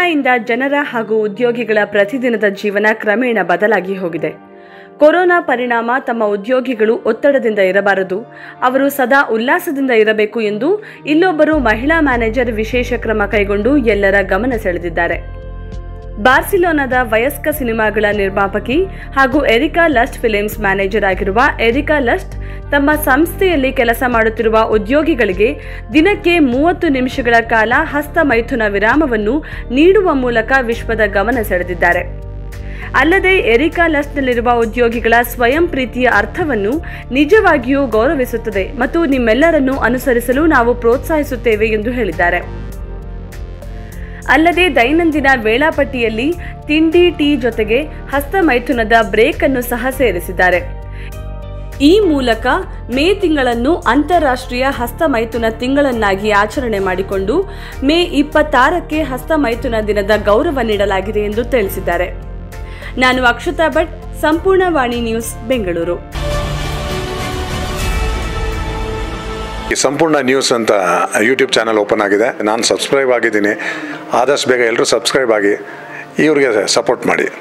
ಕೊರೋನಾದಿಂದ ಜನರ ಹಾಗೂ ಉದ್ಯೋಗಿಗಳ ಪ್ರತಿದಿನದ ಜೀವನ ಕ್ರಮೇಣ ಬದಲಾಗಿ ಹೋಗಿದೆ. ಕೊರೋನಾ ಪರಿಣಾಮ ತಮ್ಮ ಉದ್ಯೋಗಿಗಳು ಒತ್ತಡದಿಂದ ಇರಬಾರದು, ಅವರು ಸದಾ ಉಲ್ಲಾಸದಿಂದ ಇರಬೇಕು ಎಂದು ಇಲ್ಲೊಬ್ಬರು ಮಹಿಳಾ ಮ್ಯಾನೇಜರ್ ವಿಶೇಷ ಕ್ರಮ ಕೈಗೊಂಡು ಎಲ್ಲರ ಗಮನ ಸೆಳೆದಿದ್ದಾರೆ. ಬಾರ್ಸಿಲೋನಾದ ವಯಸ್ಕ ಸಿನಿಮಾಗಳ ನಿರ್ಮಾಪಕಿ ಹಾಗೂ ಎರಿಕಾ ಲಸ್ಟ್ ಫಿಲ್ಮ್ಸ್ ಮ್ಯಾನೇಜರ್ ಆಗಿರುವ ಎರಿಕಾ ಲಸ್ಟ್ ತಮ್ಮ ಸಂಸ್ಥೆಯಲ್ಲಿ ಕೆಲಸ ಮಾಡುತ್ತಿರುವ ಉದ್ಯೋಗಿಗಳಿಗೆ ದಿನಕ್ಕೆ 30 ನಿಮಿಷಗಳ ಕಾಲ ಹಸ್ತ ಮೈಥುನ ವಿರಾಮವನ್ನು ನೀಡುವ ಮೂಲಕ ವಿಶ್ವದ ಗಮನ ಸೆಳೆದಿದ್ದಾರೆ. ಅಲ್ಲದೆ ಎರಿಕಾ ಲಸ್ಟ್ನಲ್ಲಿರುವ ಉದ್ಯೋಗಿಗಳ ಸ್ವಯಂ ಪ್ರೀತಿಯ ಅರ್ಥವನ್ನು ನಿಜವಾಗಿಯೂ ಗೌರವಿಸುತ್ತದೆ ಮತ್ತು ನಿಮ್ಮೆಲ್ಲರನ್ನು ಅನುಸರಿಸಲು ನಾವು ಪ್ರೋತ್ಸಾಹಿಸುತ್ತೇವೆ ಎಂದು ಹೇಳಿದ್ದಾರೆ. ಅಲ್ಲದೆ ದೈನಂದಿನ ವೇಳಾಪಟ್ಟಿಯಲ್ಲಿ ತಿಂಡಿ, ಟೀ ಜೊತೆಗೆ ಹಸ್ತ ಮೈಥುನದ ಬ್ರೇಕ್ ಅನ್ನು ಸಹ ಸೇರಿಸಿದ್ದಾರೆ. ಈ ಮೂಲಕ ಮೇ ತಿಂಗಳನ್ನು ಅಂತಾರಾಷ್ಟ್ರೀಯ ಹಸ್ತ ಮೈಥುನ ತಿಂಗಳನ್ನಾಗಿ ಆಚರಣೆ ಮಾಡಿಕೊಂಡು ಮೇ 26ಕ್ಕೆ ಹಸ್ತ ಮೈಥುನ ದಿನದ ಗೌರವ ನೀಡಲಾಗಿದೆ ಎಂದು ತಿಳಿಸಿದ್ದಾರೆ. ನಾನು ಅಕ್ಷತಾ ಭಟ್, ಸಂಪೂರ್ಣ ವಾಣಿ ನ್ಯೂಸ್, ಬೆಂಗಳೂರು. ಸಂಪೂರ್ಣ ನ್ಯೂಸ್ ಅಂತ ಯೂಟ್ಯೂಬ್ ಚಾನಲ್ ಓಪನ್ ಆಗಿದೆ. ನಾನು ಸಬ್ಸ್ಕ್ರೈಬ್ ಆಗಿದ್ದೀನಿ. ಆದಷ್ಟು ಬೇಗ ಎಲ್ಲರೂ ಸಬ್ಸ್ಕ್ರೈಬ್ ಆಗಿ ಇವರಿಗೆ ಸಪೋರ್ಟ್ ಮಾಡಿ.